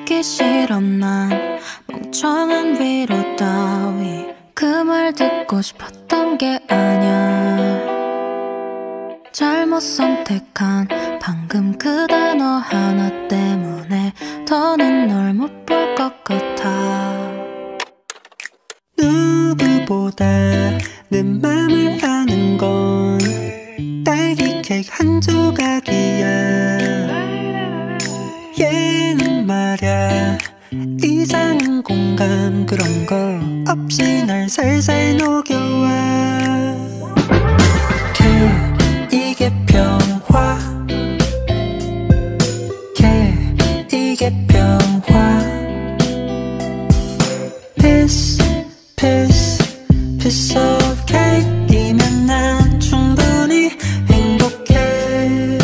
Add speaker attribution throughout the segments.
Speaker 1: 듣기 싫어 난 멍청한 위로 따위 그 말 듣고 싶었던 게 아냐. 잘못 선택한 방금 그 단어 하나 때문에 더는 널 못 볼 것 같아.
Speaker 2: 누구보다 내 맘을 아는 건 딸기 케이크 한 조각이야. 얘는 말야 이상한 공감 그런 거 없이 날 살살 녹여와. 이게 평화 이게 평화. Piece of cake이면 난 충분히 행복해.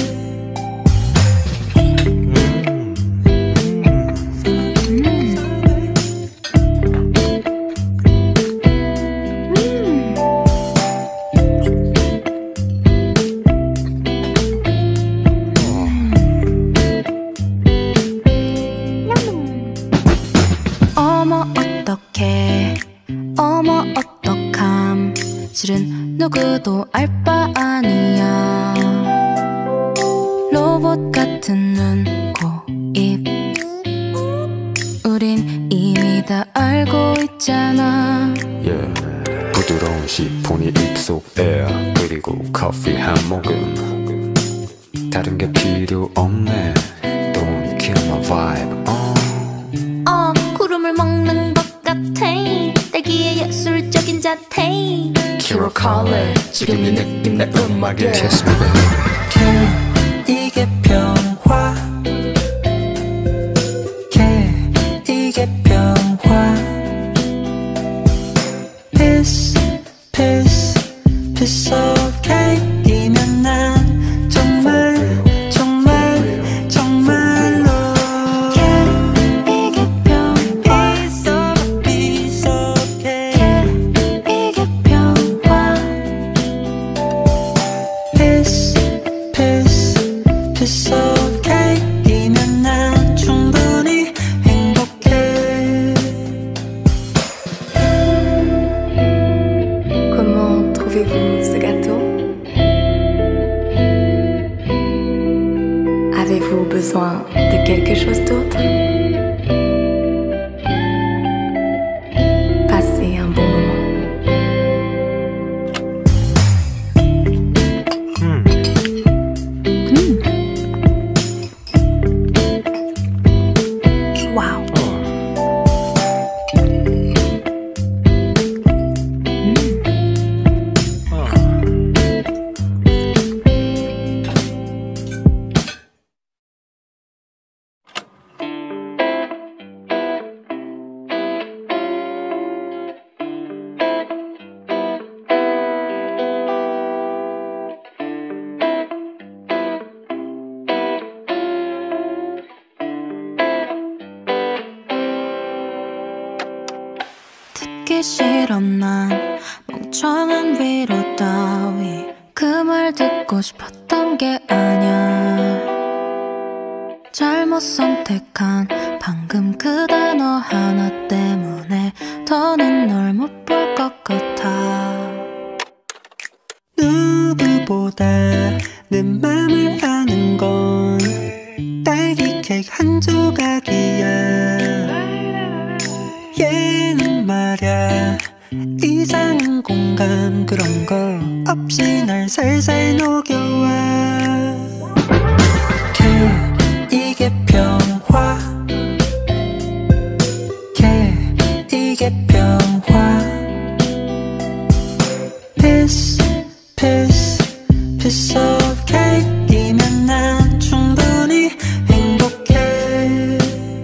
Speaker 1: 어머 어떡해 어머 어떡함. 실은 누구도 알 바 아니야. 로봇 같은 눈, 코, 입 우린 이미 다 알고 있잖아.
Speaker 3: 부드러운 시폰이 입속에 그리고 커피 한 모금. 다른 게 필요 없네. Don't kill my vibe.
Speaker 1: 구름을 먹는 것 같아. 딸기의 예술적인 자태.
Speaker 3: Kiro Color 지금 이 느낌 내 음악에 Kiss me baby.
Speaker 2: 이게 평화 이게 평화. Piece of cake이면 난 정말 정말로
Speaker 1: 이게 평화.
Speaker 2: Piece of cake
Speaker 1: 이게 평화.
Speaker 2: Piece of cake이면 난 충분히 행복해.
Speaker 4: Comment trouvez-vous ce gâteau? Avez-vous besoin de quelque chose d'autre? Passez un bon moment.
Speaker 1: 와우. 듣기 싫어 난 멍청한 위로 따위 그 말 듣고 싶었던 게 아냐. 잘못 선택한 방금 그 단어 하나 때문에 더는 널 못 볼 것 같아.
Speaker 2: 누구보다 내 맘을 아는 건 딸기 케이크 한 조각이야. 얘는 말야 이상한 공감 그런 거 없이 날 살살 녹여와. 이게 평화 이게 평화. Piece of cake이면 난 충분히 행복해.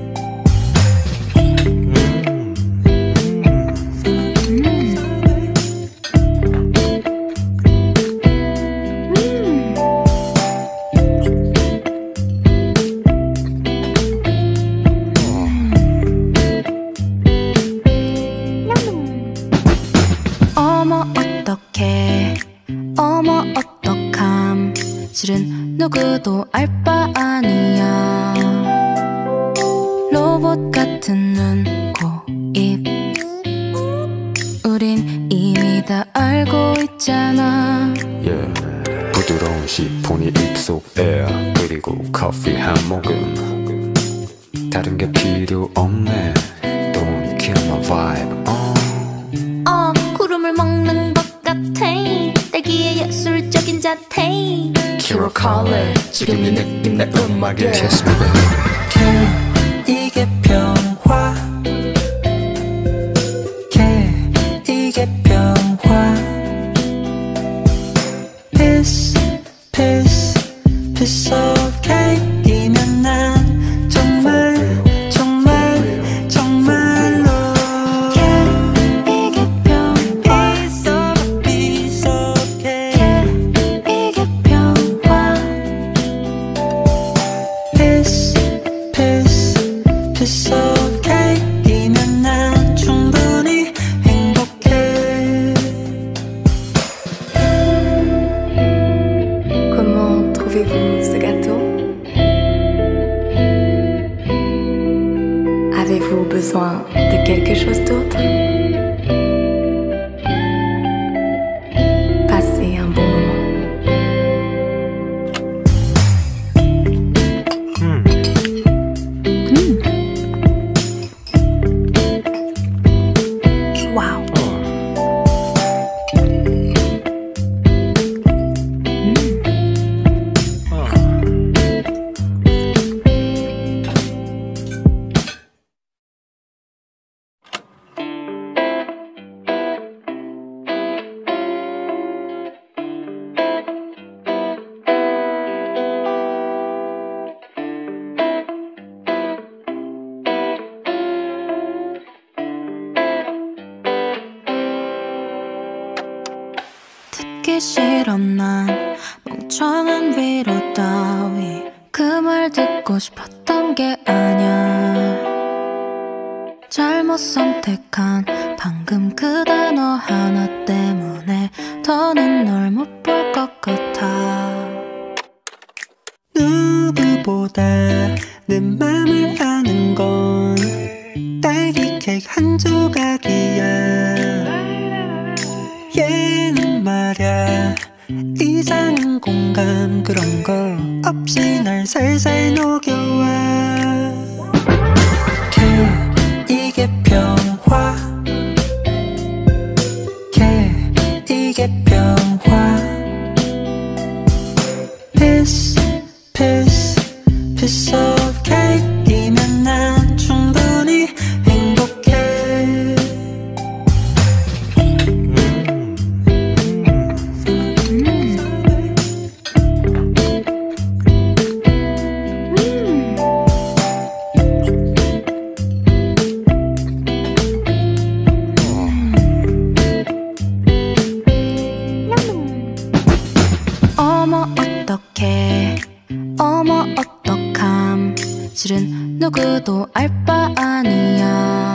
Speaker 1: 어머 어떡해 어머 어떡함. 실은 누구도 알 바 아니야. 로봇 같은 눈, 코, 입 우린 이미 다 알고 있잖아.
Speaker 3: yeah. 부드러운 시폰이 입속에 그리고 커피 한 모금 다른 게 필요 없네. Don't kill my vibe.
Speaker 1: 구름을 먹는 것 같아. 딸기의 예술적인 자태.
Speaker 3: Kira Color 지금 이 느낌 내 음악에 Kiss me baby.
Speaker 2: 이게 평화 이게 평화 Piece of cake이면 난 정말 정말로
Speaker 1: 이게 평화.
Speaker 2: Piece of cake
Speaker 1: 이게 평화.
Speaker 2: Piece of cake이면 난 충분히 행복해.
Speaker 4: Comment trouvez-vous ce gâteau? Avez-vous besoin de quelque chose d'autre? Passez un bon moment. Wow.
Speaker 1: 듣기 싫어 난 멍청한 위로 따위. 그 말 듣고 싶었던 게 아냐. 잘못 선택한 방금 그 단어 하나 때문에 더는 널 못 볼 것 같아.
Speaker 2: 누구보다 내 맘을 아는 건 딸기 케이크 한 조각이야. 얘는 말야 이상한 공감 그런 거 없이 날 살살 녹여와. 이게 평화 이게 평화 Piece of cake이면 난 충분히 행복해.
Speaker 1: 어머 어떡해 어머 어떡함. 실은 누구도 알 바 아니야.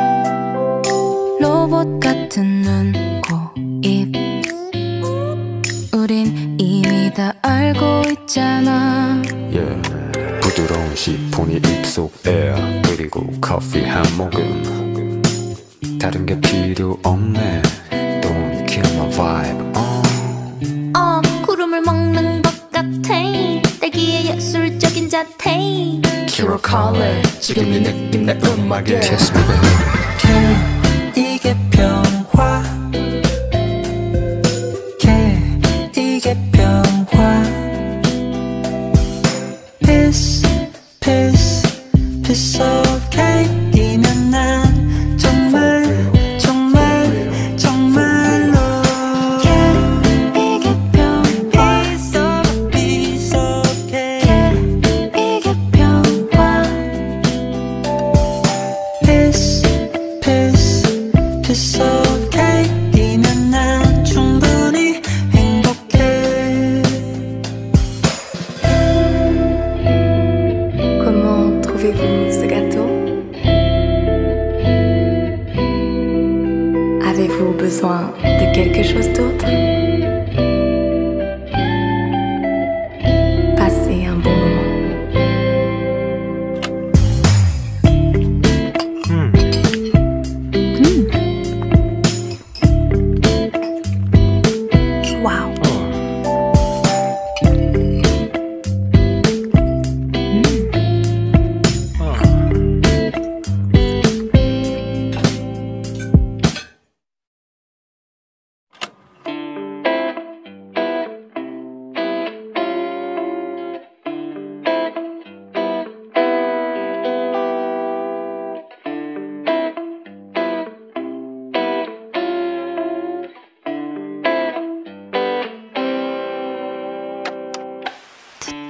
Speaker 1: 로봇 같은 눈, 코, 입 우린 이미 다 알고 있잖아.
Speaker 3: yeah. 부드러운 시폰이 입속에 그리고 커피 한 모금 다른 게 필요 없네. Don't kill my vibe.
Speaker 1: 구름을 먹는 것 같아. 딸기의 예술적인 자태.
Speaker 3: Kira Color 지금 이 느낌 내 음악에 Kiss me baby.
Speaker 2: 이게 평화 이게 평화 Piece of cake이면 난 정말로
Speaker 1: 이게 평화.
Speaker 2: Piece of cake
Speaker 1: 이게 평화.
Speaker 2: Piece of cake이면 난 충분히 행복해.
Speaker 4: Comment trouvez-vous ce gâteau? Avez-vous besoin de quelque chose d'autre? Passez un bon moment.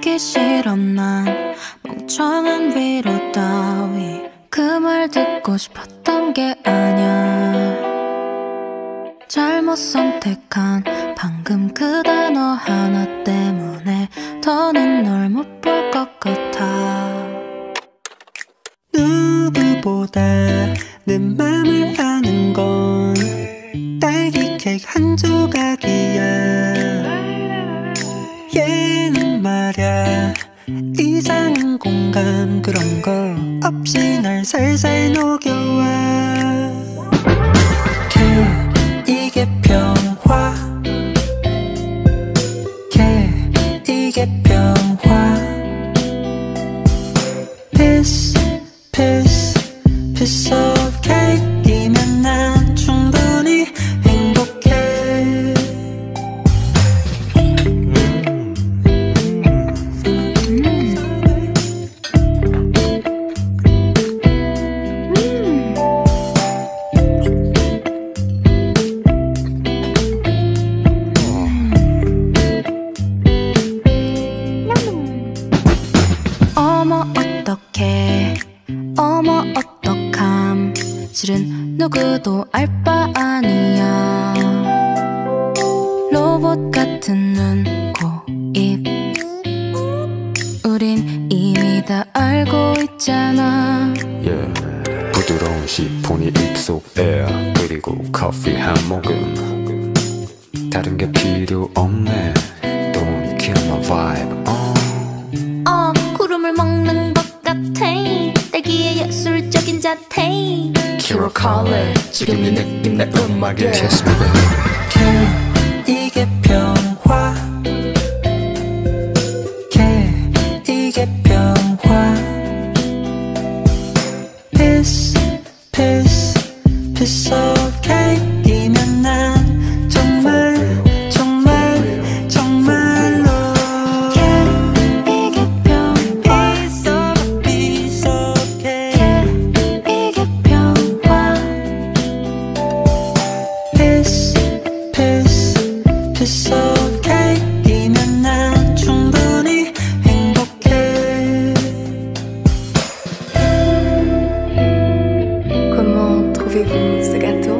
Speaker 1: 듣기 싫어 난 멍청한 위로 따위 그 말 듣고 싶었던 게 아냐. 잘못 선택한 방금 그 단어 하나 때문에 더는 널 못 볼 것 같아.
Speaker 2: 누구보다 내 맘을 아는 건 딸기 케이크 한 조각이야. 얘는 말야 이상한 공감 그런 거 없이 날 살살 녹여와. 이게 평화 이게 평화. Piece of cake이면 난 충분히 행복해.
Speaker 1: 어머 어떡해 어머 어떡함. 실은 누구도 알 바 아니야. 로봇 같은 눈, 코, 입 우린 이미 다 알고 있잖아.
Speaker 3: yeah. 부드러운 시폰이 입속에 그리고 커피 한 모금. 다른 게 필요 없네. Don't kill my vibe.
Speaker 1: 구름을 먹는 것 같아. 딸기의 예술적인 자태.
Speaker 5: Kira Color 지금 이 느낌 내 음악에
Speaker 3: Kiss me baby.
Speaker 2: 이게 평화 이게 평화. Piece of cake이면 난 정말 정말로
Speaker 1: 이게 평화.
Speaker 2: Piece of cake.
Speaker 1: 이게 평화.
Speaker 2: Piece of cake이면 난 충분히 행복해.
Speaker 4: Comment trouvez-vous ce gâteau?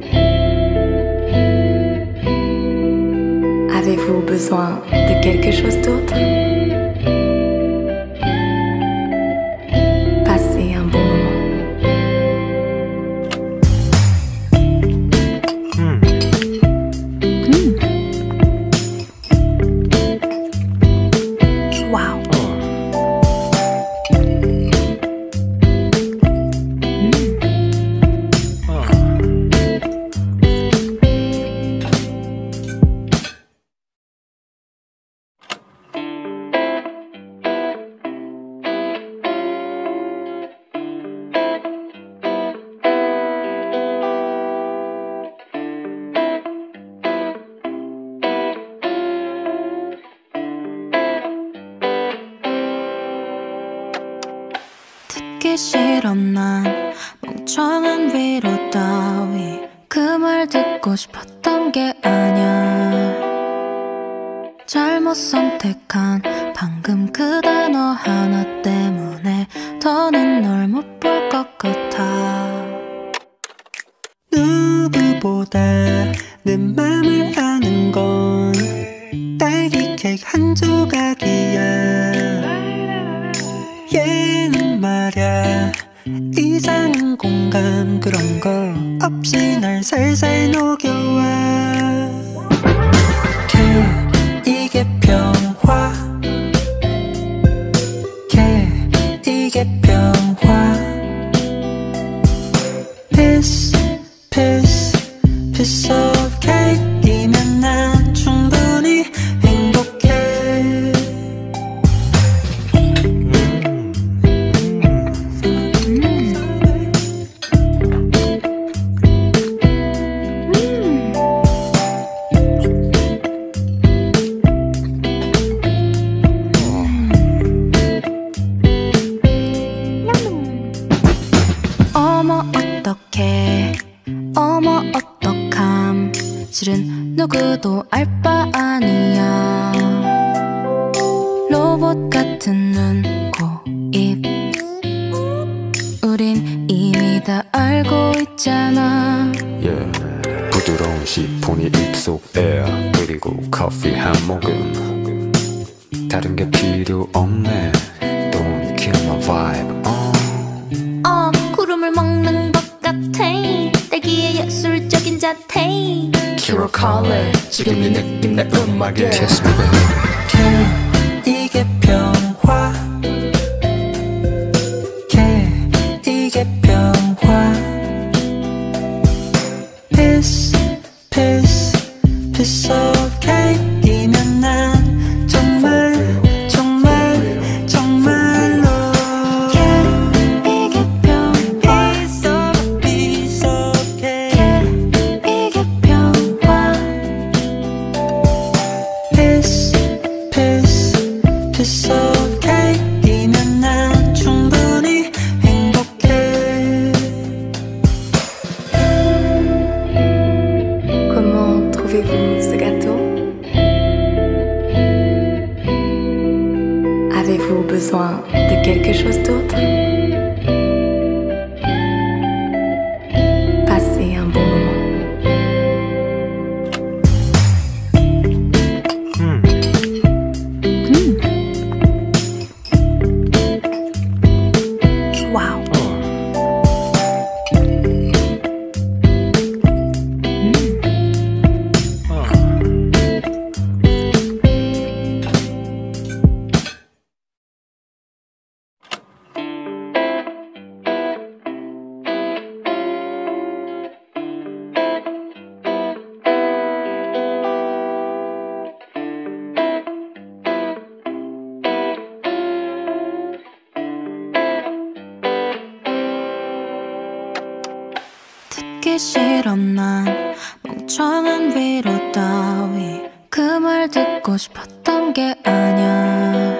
Speaker 4: Avez-vous besoin de quelque chose d'autre? Passez un bon moment. Wow.
Speaker 1: 듣기 싫어 난 멍청한 위로 따위 그 말 듣고 싶었던 게 아냐. 잘못 선택한 방금 그 단어 하나 때문에 더는 널 못 볼 것 같아.
Speaker 2: 누구보다 내 맘을 아는 건 딸기 케이크 한 조각이야. 얘는 말야 이상한 공감 그런 거 없이 날 살살 녹여와. 이게 평화 이게 평화. Piece of cake이면 난 충분히 행복해.
Speaker 1: 어머 어떡해 어머 어떡함. 실은 누구도 알 바 아니야.
Speaker 6: 로봇 같은 눈, 코, 입 우린 이미 다 알고 있잖아.
Speaker 3: yeah. 부드러운 시폰이 입속에 그리고 커피 한 모금 다른 게 필요 없네. Don't kill my vibe.
Speaker 1: 구름을 먹는 것 같아. 딸기의 예술적인 자태.
Speaker 5: Carol Color 지금 이 느낌 내 음악에
Speaker 3: Kiss me baby.
Speaker 2: 이게 평화 이게 평화 Peace Peace Piece of cake이면 난 정말 정말 정말로
Speaker 6: 이게 평화
Speaker 2: Piece of piece of cake
Speaker 6: 이게 평화
Speaker 2: Piece Piece Piece of cake이면 난 충분히 행복해.
Speaker 4: Comment trouvez-vous ce gâteau? Avez-vous besoin de quelque chose d'autre? Passez un bon moment.
Speaker 6: 와우. 듣기 싫어 난 멍청한 위로 따위 그 말 듣고 싶었던 게 아냐.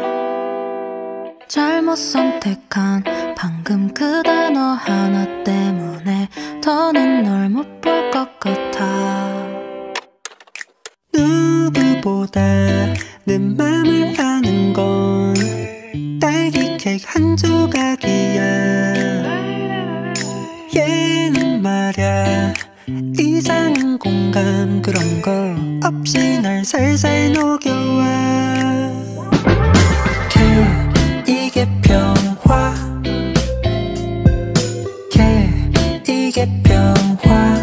Speaker 6: 잘못 선택한 방금 그 단어 하나 때문에 더는 널 못 볼 것 같아.
Speaker 2: 누구보다 내 맘을 아는 건 딸기 케이크 한 조각이야. 얘는 말야 이상한 공감 그런 거 없이 날 살살 녹여와. 이게 평화 이게 평화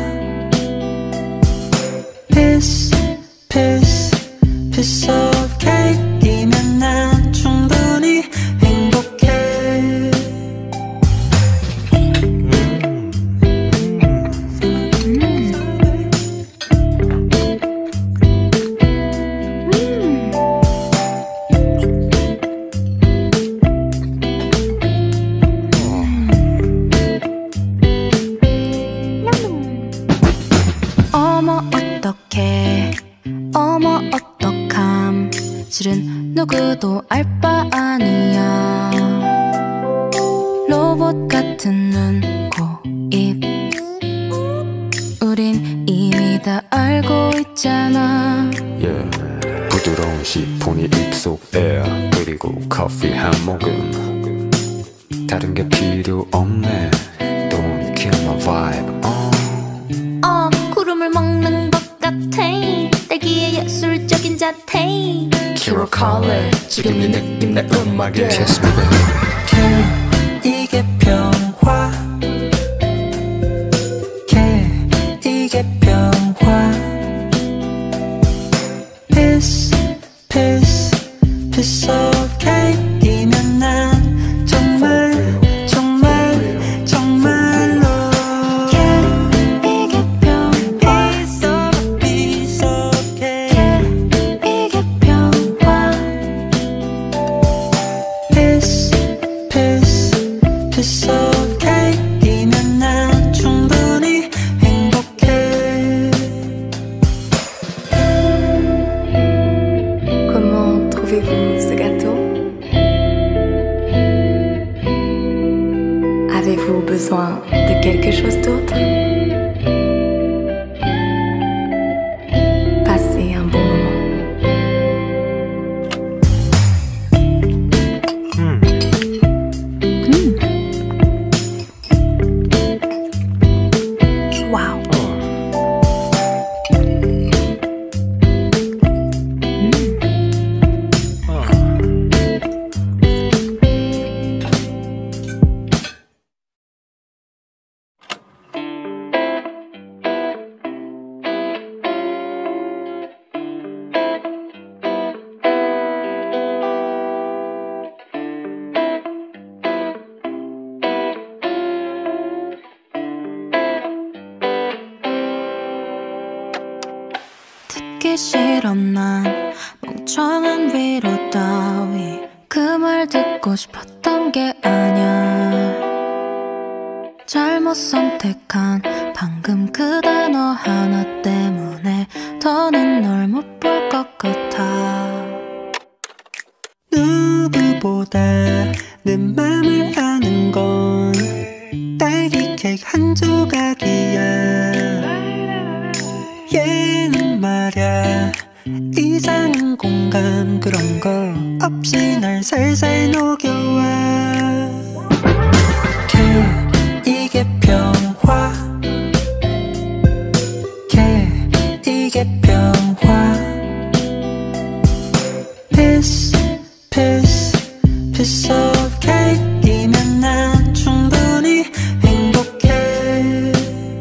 Speaker 2: Piece Piece Piece of cake이면 난 충분히 행복해.
Speaker 6: 어머 어떡해 어머 어떡함 실은 누구도 알 바 아니야. 로봇 같은 눈, 코, 입 우린 이미 다 알고 있잖아.
Speaker 3: yeah. 부드러운 시폰이 입속에 그리고 커피 한 모금 다른 게 필요 없네. Don't kill my vibe.
Speaker 1: 구름을 먹는 것 같아. 딸기의 예술적인 자태.
Speaker 5: Carol Color 지금 이 느낌 내 음악에
Speaker 3: Kiss me baby.
Speaker 2: 이게 평화 이게 평화 Piece Piece Piece of cake이면 난 정말 정말 정말로
Speaker 6: 이게 평화
Speaker 2: Piece of piece of cake
Speaker 6: 이게 평화
Speaker 2: Piece Piece Piece of cake이면 난 충분히 행복해.
Speaker 4: Comment trouvez-vous ce gâteau? Avez-vous besoin de quelque chose d'autre? Passez un bon moment.
Speaker 6: 듣기 싫어 난 멍청한 위로 따위 그 말 듣고 싶었던 게 아냐 잘못 선택한 방금 그 단어 하나 때문에 더는 널 못 볼 것 같아
Speaker 2: 누구보다 내 맘을 아는 건 딸기 케이크 한 조각이야 얘는 말야 이상한 공감 그런 거 없이 날 살살 녹여와 이게 평화 이게 평화 Piece of cake이면 난 충분히 행복해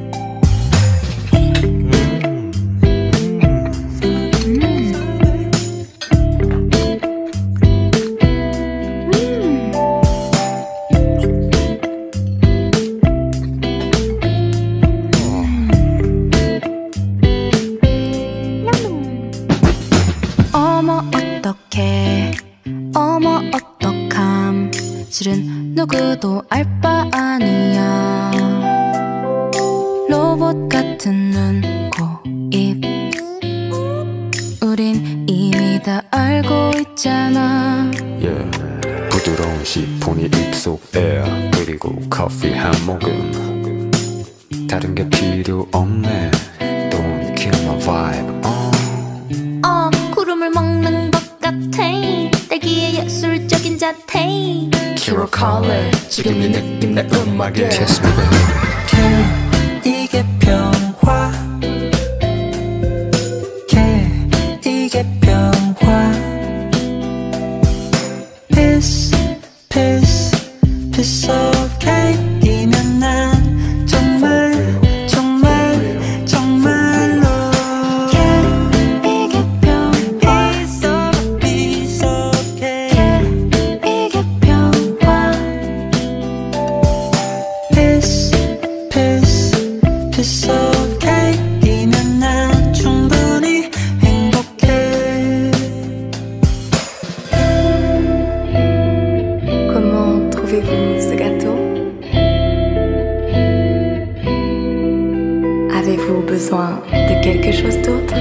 Speaker 6: 어머 어떡해 어머 어떡함 실은 누구도 알 바 아니야 로봇 같은 눈, 코, 입 우린 이미 다 알고 있잖아
Speaker 3: yeah. 부드러운 시폰이 입속에 그리고 커피 한 모금 다른 게 필요 없네 Don't kill my vibe
Speaker 1: 구름을 먹는 것 같아 딸기의 예술적인 자태
Speaker 5: Kira Collar 지금 이 느낌 내 음악에
Speaker 3: Kiss me baby
Speaker 2: 이게 평화 이게 평화 Piece of cake이면 난 정말 정말로
Speaker 6: 이게 평화
Speaker 2: Piece of cake
Speaker 6: 이게 평화
Speaker 2: Piece of cake이면 난 충분히 행복해
Speaker 4: Comment trouvez-vous ce gâteau? Avez-vous besoin de quelque chose d'autre?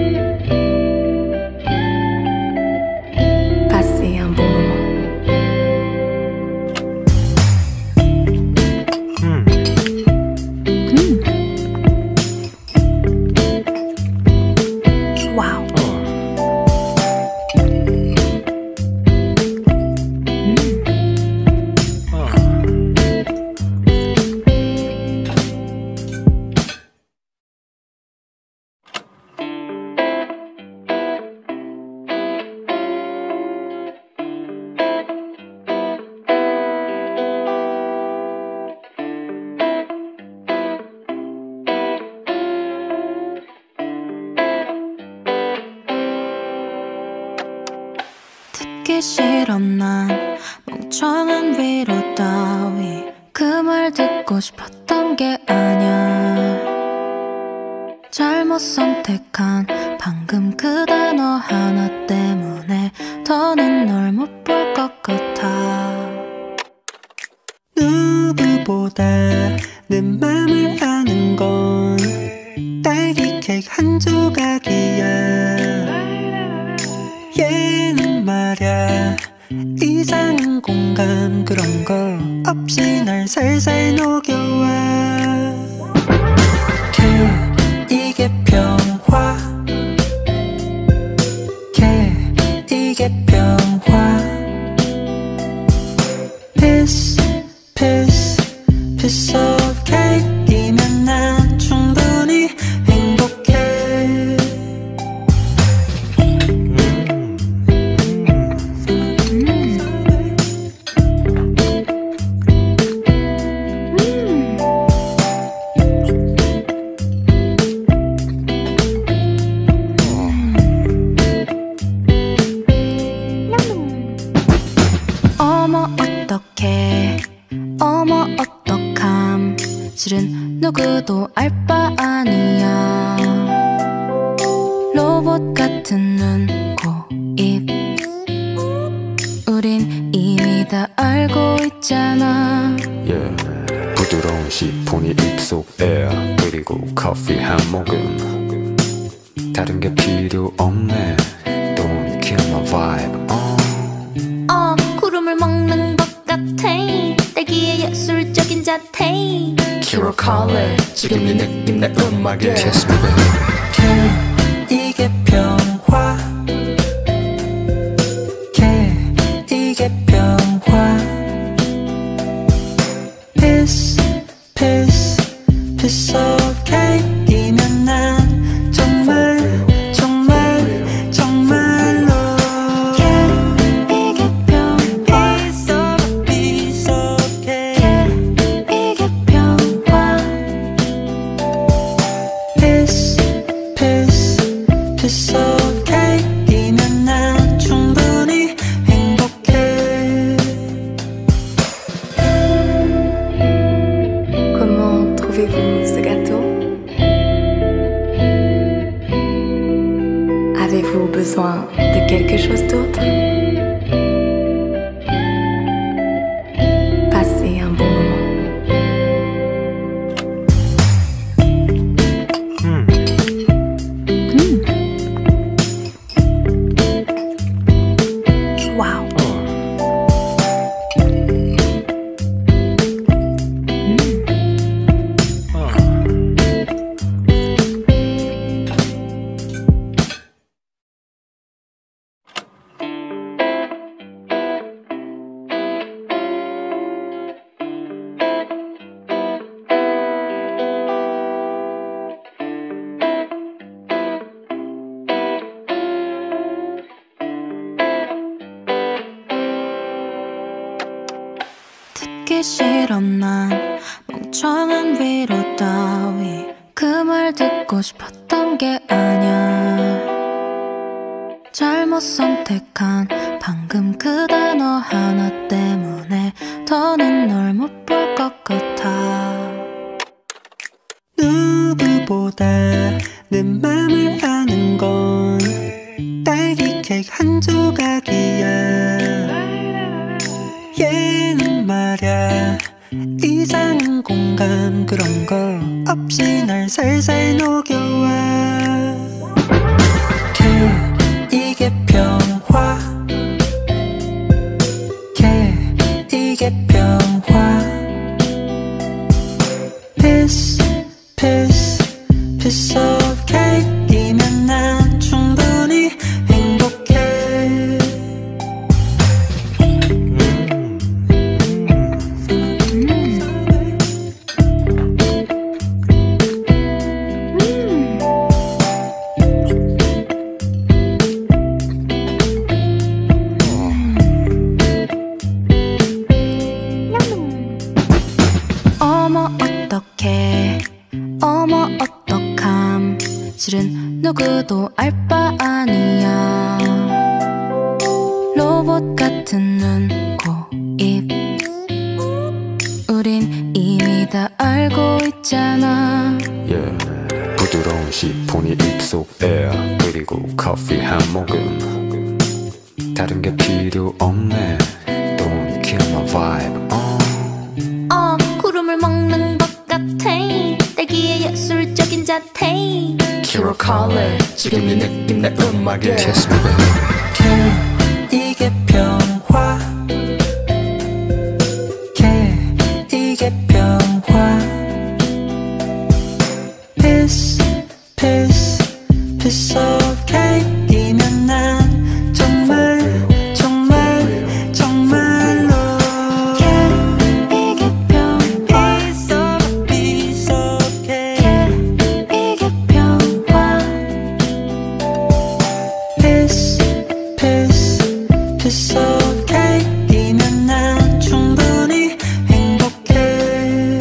Speaker 4: Passez un bon moment.
Speaker 6: 와우 듣기 싫어 난 멍청한 위로 따위 그 말 듣고 싶었던 게 아냐 잘못 선택한 방금 그 단어 하나 때문에 더는 널 못 볼 것 같아
Speaker 2: 누구보다 내 맘을 아는 건 딸기 케이크 한 조각이야 얘는 말야 이상한 공감 그런 거 없이 날 살살 녹여와 이게 평화 이게 평화 Piece of cake이면 난 충분히 행복해
Speaker 6: 어머 어떡해 어머 어떡함 실은 누구도 알 바 아니야 로봇 같은 눈, 코, 입 우린 이미 다 알고 있잖아.
Speaker 3: yeah. 부드러운 시폰이 입속에 그리고 커피 한 모금 다른 게 필요 없네. Don't kill my vibe.
Speaker 1: 구름을 먹는 것 같아. 딸기의 예술적인 자태.
Speaker 5: Kira Cole 지금 이 느낌 내 음악에
Speaker 3: Kiss me baby.
Speaker 2: 이게 평화 이게 평화 Peace Peace Peace of cake이면 난 정말 정말 정말로
Speaker 6: 이게 평화
Speaker 2: Piece of piece of cake
Speaker 6: 이게 평화
Speaker 2: Peace Peace Piece of cake이면 난 충분히 행복해.
Speaker 4: Comment trouvez-vous ce gâteau? Avez-vous besoin de quelque chose d'autre? Passez un bon moment.
Speaker 6: 와우. 듣기 싫어 난 멍청한 위로 따위 그 말 듣고 싶었던 게 아냐. 잘못 선택한 방금 그 단어 하나 때문에 더는 널 못 볼 것 같아.
Speaker 2: 누구보다 내 맘을 아는 건 딸기 케이크 한 조각이야. 얘는 말야 이상한 공감 그런 거 없이 날 살살 녹여와. 이게 평화 이게 평화 Piece Piece Piece of cake이면 난 충분히 행복해.
Speaker 6: 어머 어떡해 어머 어떡함 실은 누구도 알 바 아니야. 로봇 같은 눈, 코, 입 우린 이미 다 알고 있잖아.
Speaker 3: yeah. 부드러운 시폰이 입속에 그리고 커피 한 모금 다른 게 필요 없네. Don't kill my vibe.
Speaker 1: 구름을 먹는 것 같아. 딸기의 예술적인 자태.
Speaker 5: Kira Cole 지금 이 느낌 내 음악에
Speaker 3: Kiss me baby.
Speaker 2: 이게 평화 이게 평화 Piece Piece Piece of cake이면 난 정말 정말 정말로
Speaker 6: 이게 평화
Speaker 2: Piece of piece of cake
Speaker 6: 이게 평화
Speaker 2: Piece Piece Piece of cake이면 난 충분히 행복해.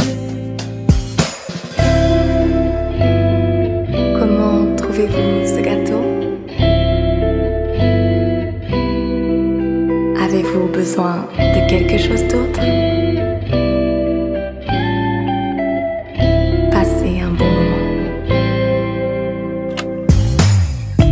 Speaker 4: Comment trouvez-vous ce gâteau? Avez-vous besoin de quelque chose d'autre? Passez un bon moment.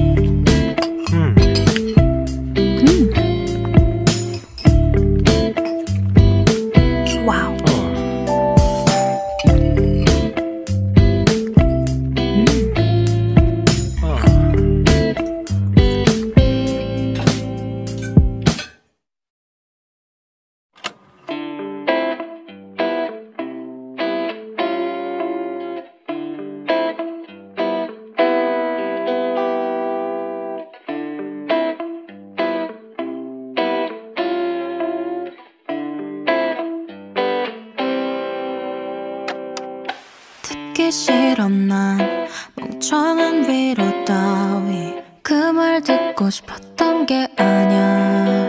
Speaker 6: 듣기 싫어 난 멍청한 위로 따위 그 말 듣고 싶었던 게 아냐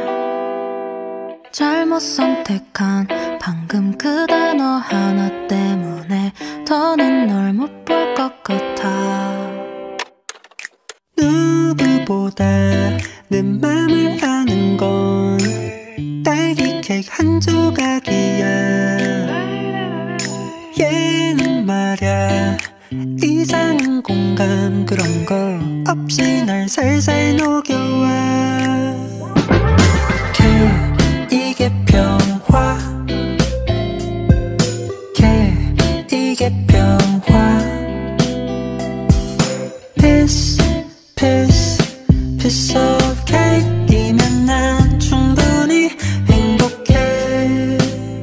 Speaker 6: 잘못 선택한 방금 그 단어 하나 때문에 더는 널 못 볼 것 같아
Speaker 2: 누구보다 내 맘을 아는 건 딸기 케이크 한 조각이야 얘는 말야 이상한 공감 그런 거 없이 날 살살 녹여와 이게 평화 이게 평화 piece of cake이면 난 충분히 행복해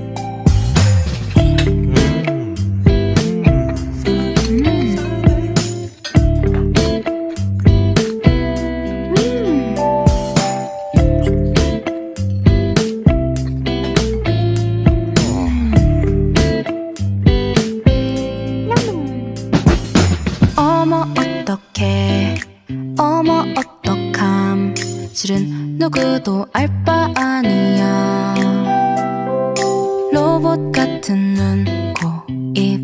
Speaker 6: 어머 어떡해 어머 어떡함 실은 누구도 알 바 아니야 로봇 같은 눈, 코, 입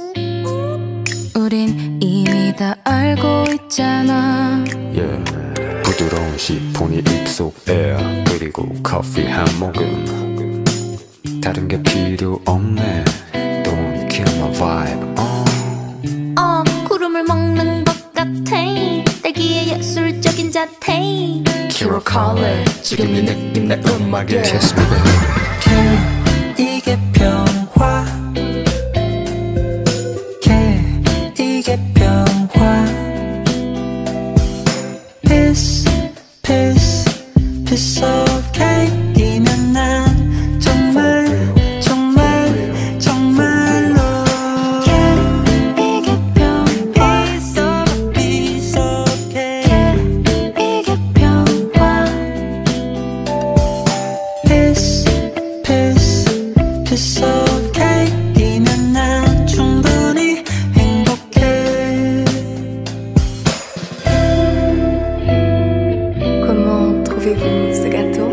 Speaker 6: 우린 이미 다 알고 있잖아
Speaker 3: yeah. 부드러운 시폰이 입속에 그리고 커피 한 모금 다른 게 필요 없네 Don't kill my vibe
Speaker 1: 구름을 먹는 것 같아 딸기의 예술적인 자태
Speaker 5: Kiro Color 지금 이 느낌 내 음악에
Speaker 3: Kiss me baby
Speaker 2: 이게 평화 이게 평화 piece of cake이면 난 정말 정말로
Speaker 6: 이게 평화
Speaker 2: piece of cake
Speaker 6: 이게 평화
Speaker 2: piece of cake이면 난 충분히 행복해
Speaker 4: Comment trouvez-vous ce gâteau?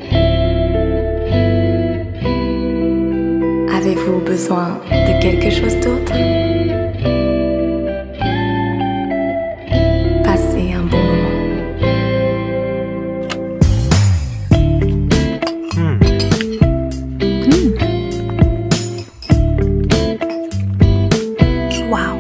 Speaker 4: Avez-vous besoin de quelque chose d'autre? Passez un bon moment.
Speaker 6: 와우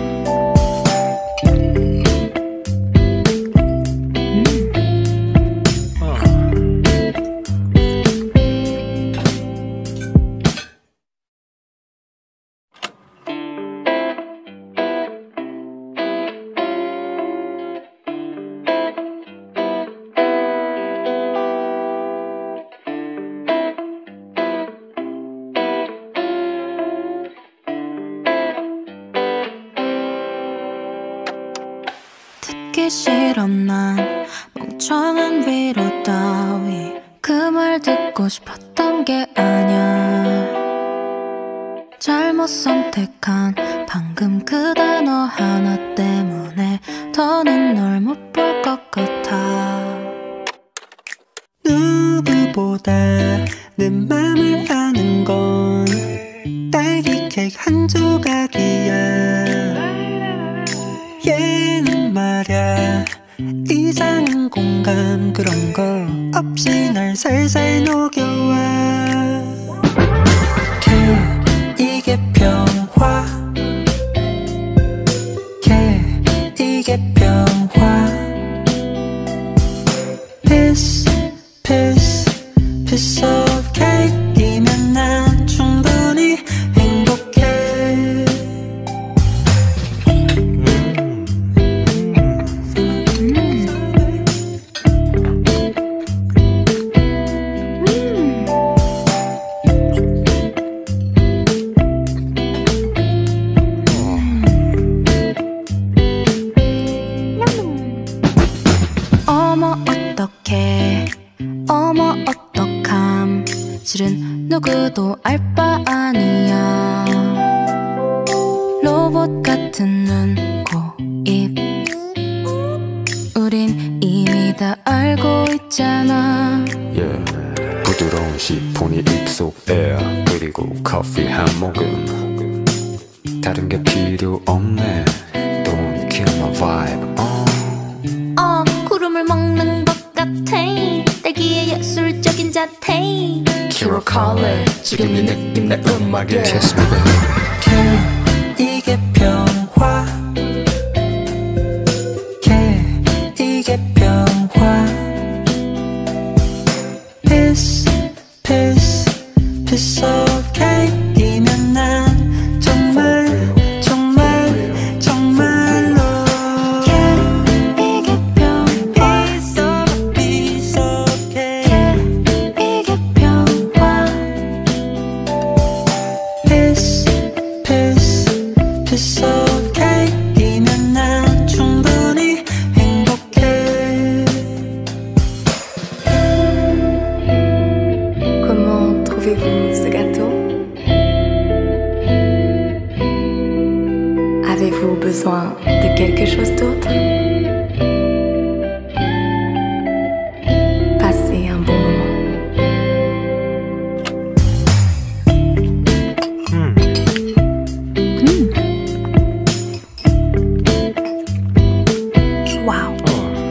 Speaker 6: 듣기 싫어 난 멍청한 위로 따위 그 말 듣고 싶었던 게 아냐 잘못 선택한 방금 그 단어 하나 때문에 더는 널 못 볼 것 같아
Speaker 2: 누구보다 내 맘을 아는 건 딸기 케이크 한 조각이야 얘는 말야 이상한 공감 그런 거 없이 날 살살 녹여와 이게 평화 이게 평화 piece of cake이면 난 충분히 행복해
Speaker 6: 어머 어떡해 어머 어떡함 실은 누구도 알 바 아니야 로봇 같은 눈, 코, 입 우린 이미 다 알고 있잖아.
Speaker 3: yeah. 부드러운 시폰이 입속 air 그리고 커피 한 모금 다른 게 필요 없네. Don't kill my vibe.
Speaker 1: 구름을 먹는 것 같아. 딸기의 예술적인 자태.
Speaker 5: Carol Color 지금 이 느낌 내 음악에
Speaker 3: Kiss me baby.
Speaker 2: 이게 평화 이게 평화 Piece piece piece of cake이면 난 정말 정말 정말로
Speaker 6: 이게 평화
Speaker 2: Piece of piece of cake
Speaker 6: 이게 평화
Speaker 2: Piece piece piece of cake이면 난 충분히 행복해.
Speaker 4: Comment trouvez-vous ce gâteau? Avez-vous besoin de quelque chose d'autre? Passez un bon moment.
Speaker 6: 와우.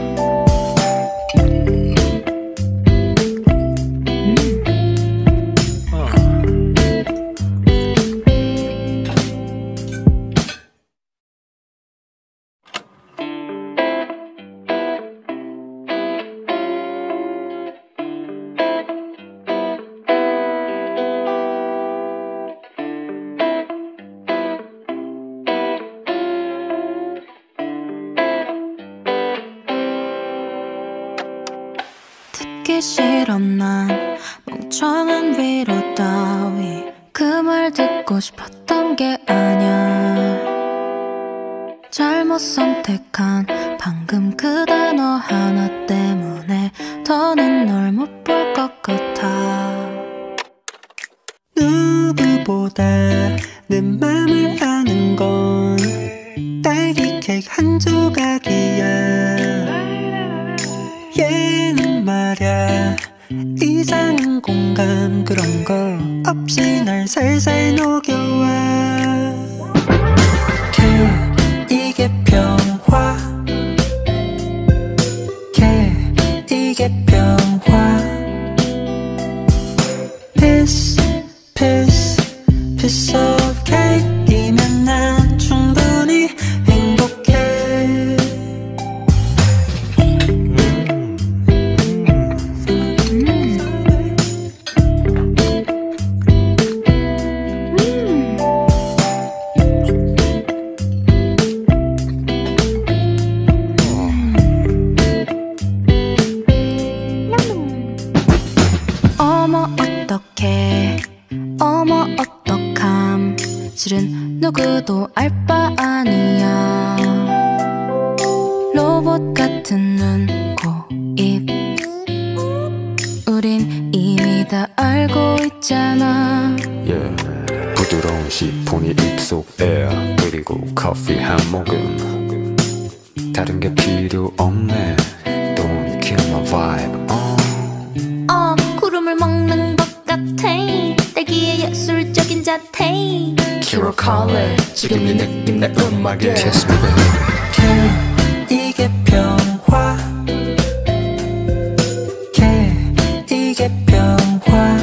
Speaker 6: 듣기 싫어 난 멍청한 위로 따위 그 말 듣고 싶었던 게 아냐. 잘못 선택한 방금 그 단어 하나 때문에 더는 널 못 볼 것 같아.
Speaker 2: 누구보다 내 맘을 아는 건 딸기 케이크 한 조각이야. 얘는 말야 이상한 공감 그런 거 없이 날 살살 녹여와. 이게 평화 이게 평화 Piece piece piece of cake이면 난 충분히 행복해.
Speaker 6: 어머 어떡해 어머 어떡함 실은 누구도 알 바 아니야. 로봇 같은 눈, 코, 입 우린 이미 다 알고 있잖아.
Speaker 3: yeah. 부드러운 시폰이 입속 air 그리고 커피 한 모금 다른 게 필요 없네. Don't kill my vibe.
Speaker 1: 구름을 먹는 것 같아. 딸기의 예술적인 자태.
Speaker 5: Carol Color 지금 이 느낌 내 음악에
Speaker 3: Kiss me baby.
Speaker 2: 이게 평화 이게 평화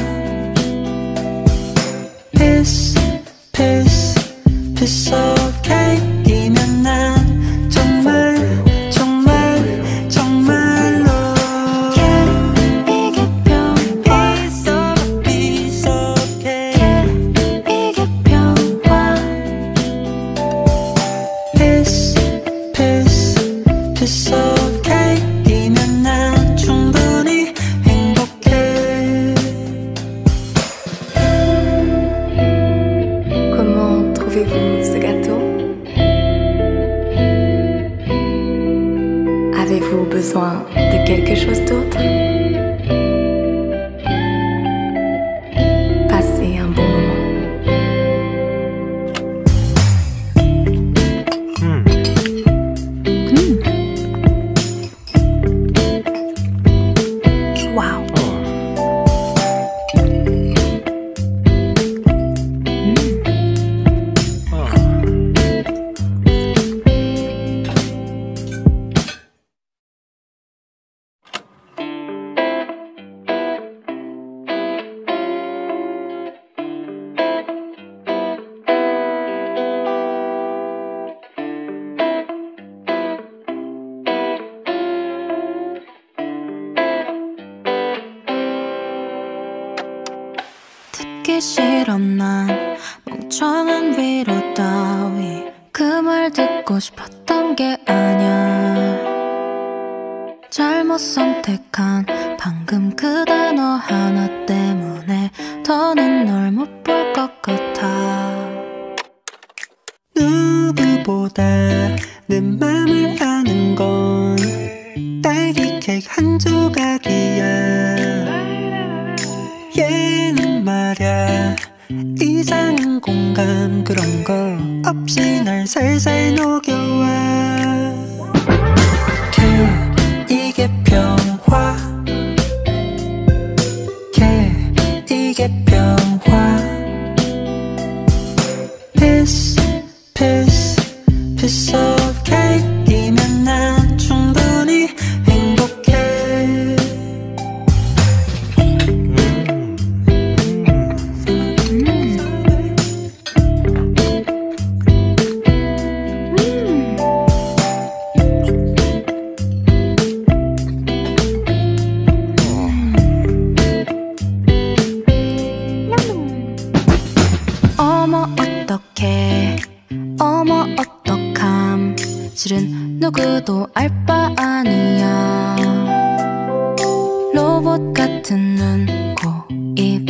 Speaker 2: Piece piece piece of cake이면 난 정말 정말 정말로
Speaker 6: 이게 평화
Speaker 2: Piece of piece of cake
Speaker 6: 이게 평화
Speaker 2: Piece piece piece of cake이면 난 충분히 행복해.
Speaker 4: Comment trouvez-vous ce gâteau?
Speaker 6: 듣기 싫어 난 멍청한 위로 따위 그 말 듣고 싶었던 게 아냐 잘못 선택한 방금 그 단어 하나 때문에 더는 널 못 볼 것 같아
Speaker 2: 누구보다 내 맘을 아는 건 딸기 케이크 한 조각이야 얘는 말야 이상한 공감 그런 거 없이 날 살살 녹여와 이게 평화 이게 평화 Piece of cake이면 난 충분히 행복해
Speaker 6: 어머 어떡해 어머 어떡함 실은 누구도 알 바 아니야 로봇 같은 눈, 코, 입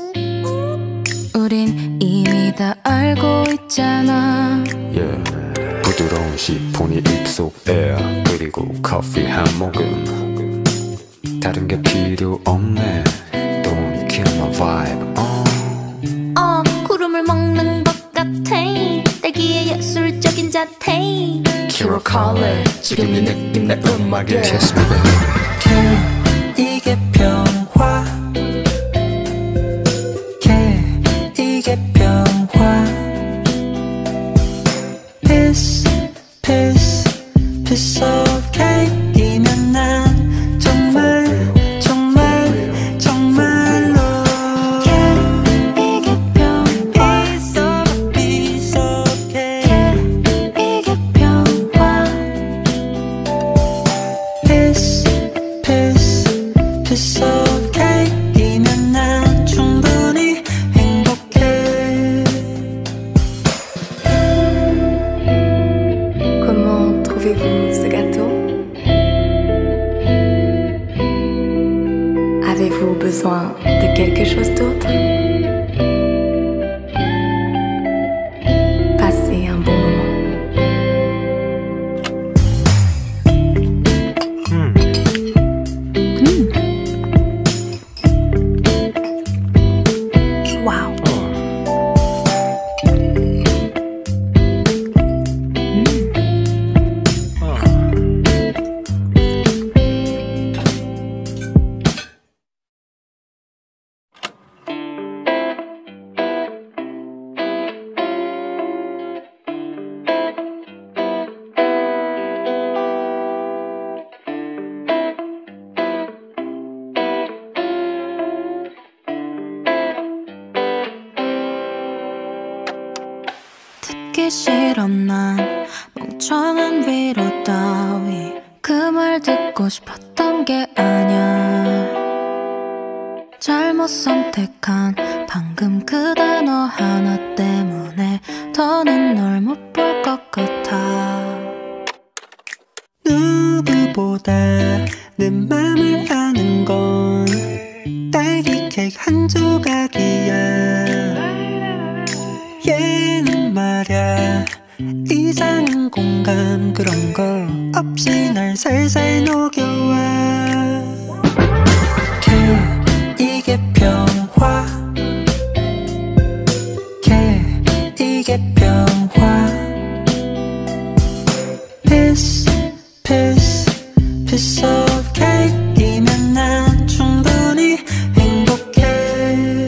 Speaker 6: 우린 이미 다 알고 있잖아
Speaker 3: yeah. 부드러운 시폰이 입속에 그리고 커피 한 모금 다른 게 필요 없네 Don't kill my vibe
Speaker 1: 구름을 먹는 것 같아 딸기의 예술적인 자태
Speaker 5: Kiro Color 지금 이 느낌 내 음악에
Speaker 3: Kiss me baby
Speaker 2: 이게 평화 이게 평화 Piece of cake이면 난 정말 정말로
Speaker 6: 이게 평화
Speaker 2: Piece of cake
Speaker 6: 이게 평화
Speaker 2: Piece of cake이면 난 충분히 행복해
Speaker 4: Comment trouvez-vous ce gâteau? Avez-vous besoin de quelque chose d'autre? Passez un bon moment.
Speaker 6: 와우 듣기 싫어 난 멍청한 위로 따위 그 말 듣고 싶었던 게 아냐 잘못 선택한 방금 그 단어 하나 때문에 더는 널 못 볼 것 같아
Speaker 2: 누구보다 내 맘을 아는 건 딸기 케이크 한 조각이야 얘는 말야 이상한 공감 그런 거 없이 날 살살 녹여와 이게 평화 이게 평화 Piece of cake이면 난 충분히 행복해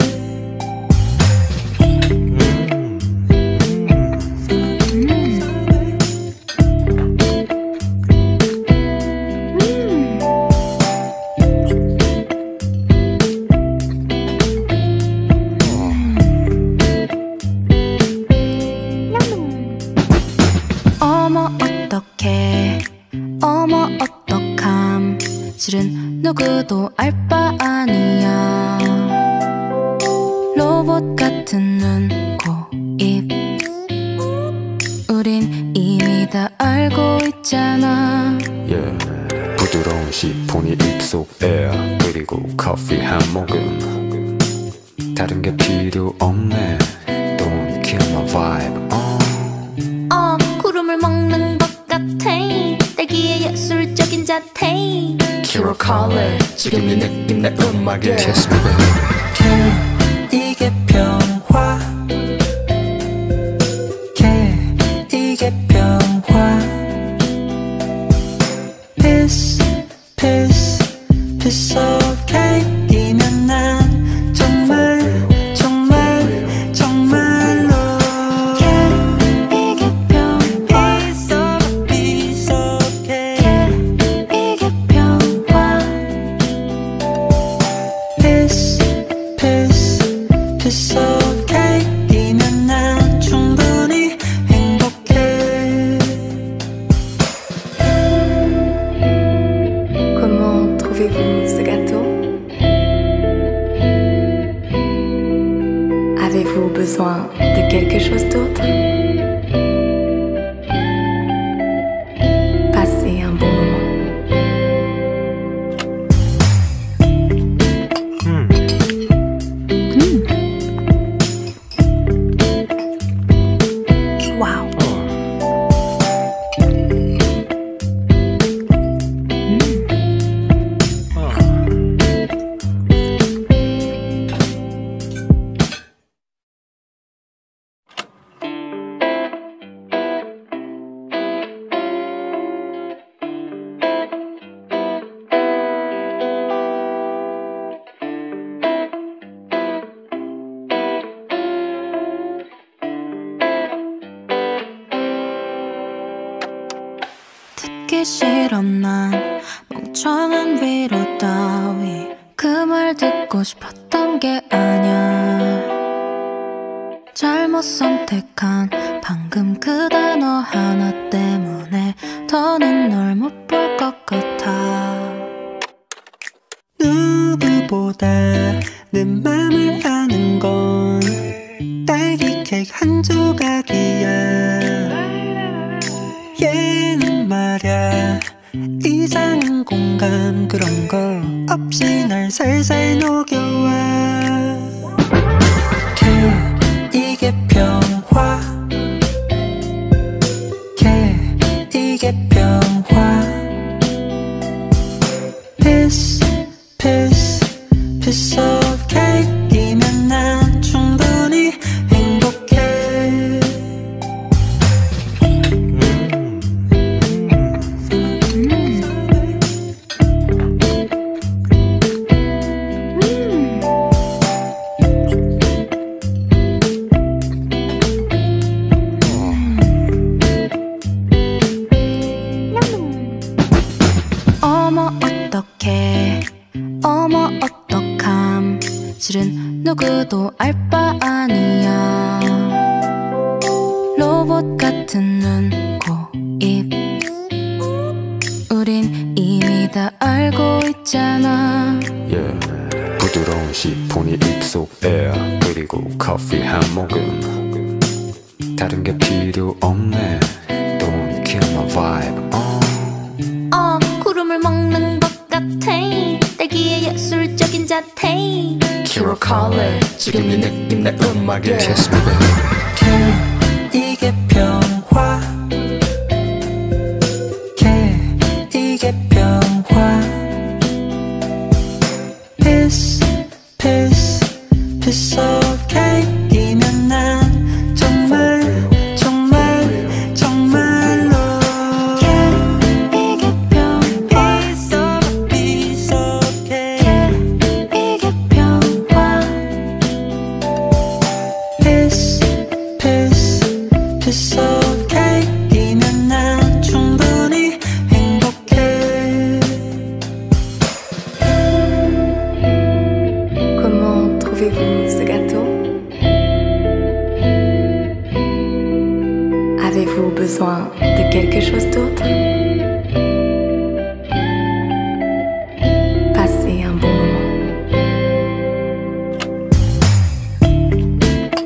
Speaker 6: 어머 어떡해 어머 어떡함 실은 누구도 알 바 아니야 같은 눈, 코, 입 우린 이미 다 알고 있잖아.
Speaker 3: yeah. 부드러운 시폰이 입속에 그리고 커피 한 모금 다른 게 필요 없네. Don't kill my vibe.
Speaker 1: 구름을 먹는 것 같아. 딸기의 예술적인 자태.
Speaker 5: Kira Cole 지금 이 느낌 내 음악에
Speaker 3: Kiss me baby.
Speaker 2: 이게 평화 이게 평화 Peace Peace Peace of cake이면 난 정말 정말 정말로
Speaker 6: 이게 평화
Speaker 2: Piece of piece of cake
Speaker 6: 이게 평화
Speaker 2: Peace Peace Piece of cake이면 난 충분히 행복해.
Speaker 4: Comment trouvez-vous ce gâteau? Avez-vous besoin de quelque chose d'autre? Passez un bon moment.
Speaker 6: 와우. 듣기 싫어 난 멍청한 위로 따위 그 말 듣고 싶었던 게 아냐. 잘못 선택한 방금 그 단어 하나 때문에 더는 널 못 볼 것 같아.
Speaker 2: 누구보다 내 맘을 아는 건 딸기 케이크 한 조각이야. 얘는 말야 이상한 공감 그런 거 없이 날 살살 녹여와. 이게 평화 이게 평화 Piece Piece Piece of cake이면 난 충분히 행복해.
Speaker 6: 어머 어떡해 어머 어떡함 실은 누구도 알 바 아니야. 로봇 같은 눈, 코, 입 우린 이미 다 알고 있잖아.
Speaker 3: yeah. 부드러운 시폰이 입속에 그리고 커피 한 모금 다른 게 필요 없네. Don't kill my vibe.
Speaker 1: 구름을 먹는 것 같아. 딸기의 예술적인 자태.
Speaker 5: Kira Cole 지금 이 느낌 내 음악에
Speaker 3: Kiss me baby.
Speaker 2: 이게 평화 이게 평화 Piece Piece Piece of cake이면 난 정말 정말 정말로
Speaker 6: 이게 평화
Speaker 2: Piece of piece of cake
Speaker 6: 이게 평화
Speaker 2: Piece Piece Piece of cake이면 난 충분히 행복해.
Speaker 4: Comment trouvez-vous ce gâteau? Avez-vous besoin de quelque chose d'autre? Passez un bon moment.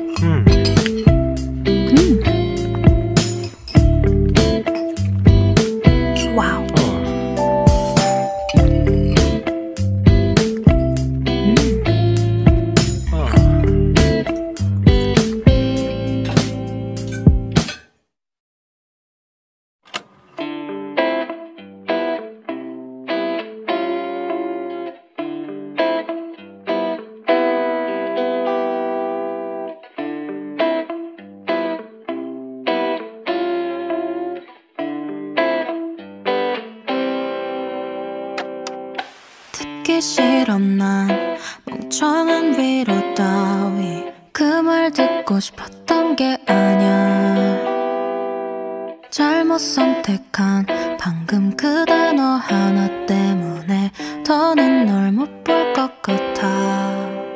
Speaker 6: 듣기 싫어 난 멍청한 위로 따위 그 말 듣고 싶었던 게 아냐 잘못 선택한 방금 그 단어 하나 때문에 더는 널 못 볼 것 같아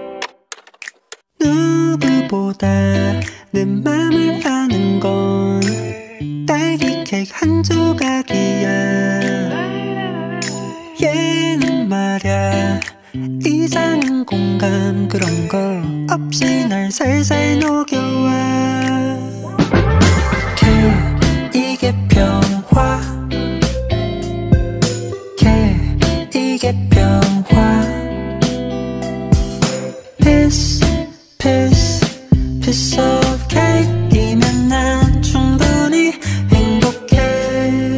Speaker 2: 누구보다 내 맘을 아는 건 딸기 케이크 한 조각이야 얘는 말야 이상한 공감 그런 거 없이 날 살살 녹여와 이게 평화 이게 평화 piece of cake이면 난 충분히 행복해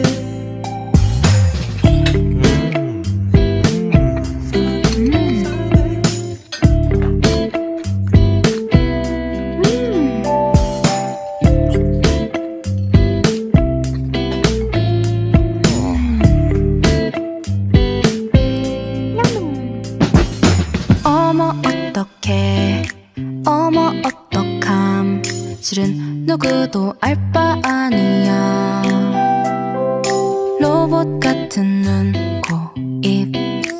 Speaker 6: 어머 어떡해 어머 어떡함 실은 누구도 알 바 아니야 로봇 같은 눈, 코, 입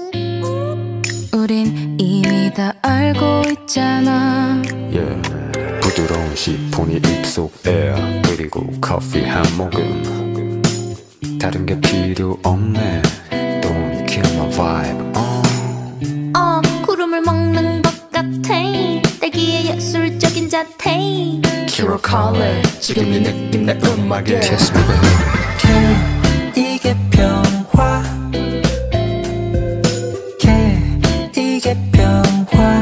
Speaker 6: 우린 이미 다 알고 있잖아
Speaker 3: yeah. 부드러운 시폰이 입속에 그리고 커피 한 모금 다른 게 필요 없네 Don't kill my vibe
Speaker 1: 구름을 먹는 것 같아 딸기의 예술적인 자태
Speaker 5: Kiro Color 지금 이 느낌 내 음악에
Speaker 3: Kiss me baby
Speaker 2: 이게 평화 이게 평화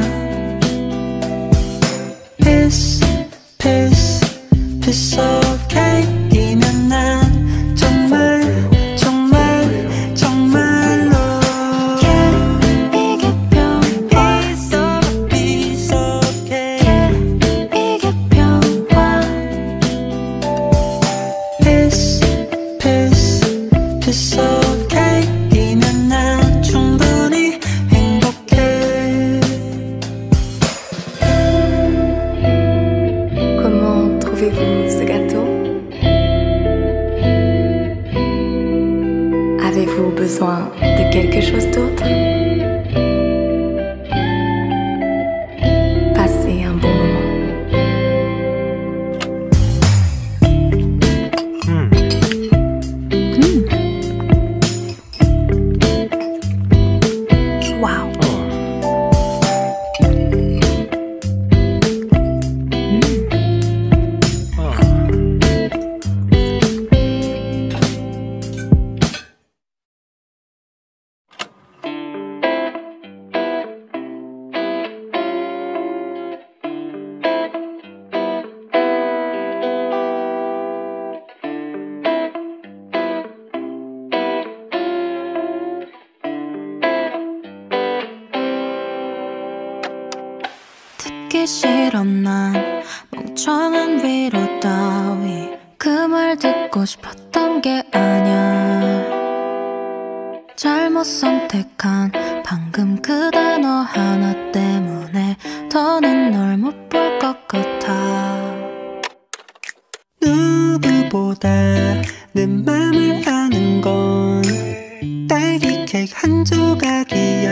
Speaker 2: piece of cake이면 난 정말 정말 정말로
Speaker 6: 이게 평화
Speaker 2: piece of cake
Speaker 6: 이게 평화
Speaker 2: piece of cake이면 난 충분히 행복해
Speaker 4: Comment trouvez-vous ce gâteau? Avez-vous besoin de quelque chose d'autre? Passez un bon moment.
Speaker 6: 와우 듣기 싫어 난 멍청한 위로 따위 그 말 듣고 싶었던 게 아냐 잘못 선택한 방금 그 단어 하나 때문에 더는 널 못 볼 것 같아
Speaker 2: 누구보다 내 맘을 아는 건 딸기 케이크 한 조각이야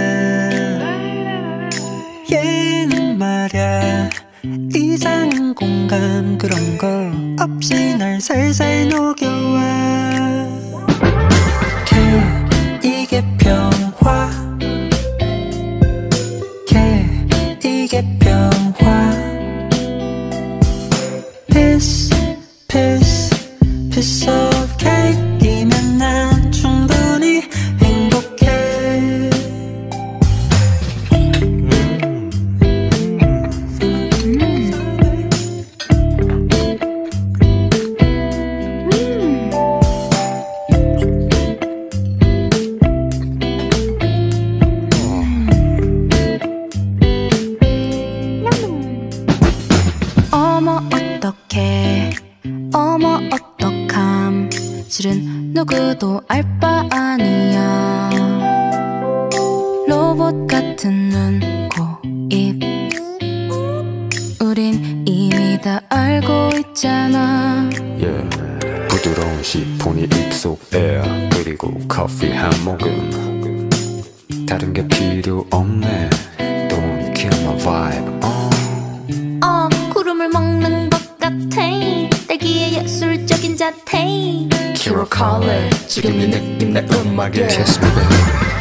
Speaker 2: 얘는 말야 이상한 공감 그런 거 없이 날 살살 녹여와 이게 평화 이게 평화 piece of cake이면 난 충분히 행복해
Speaker 6: 어머 어떡해 어머 어떡함 실은 누구도 알 바 아니야 로봇 있잖아.
Speaker 3: yeah. 부드러운 시폰이 입속에 그리고 커피 한 모금 다른 게 필요 없네 Don't kill my vibe
Speaker 1: 구름을 먹는 것 같아 딸기의 예술적인 자태
Speaker 5: Kiro Color 지금 이 느낌 내 음악에
Speaker 3: Kiss me baby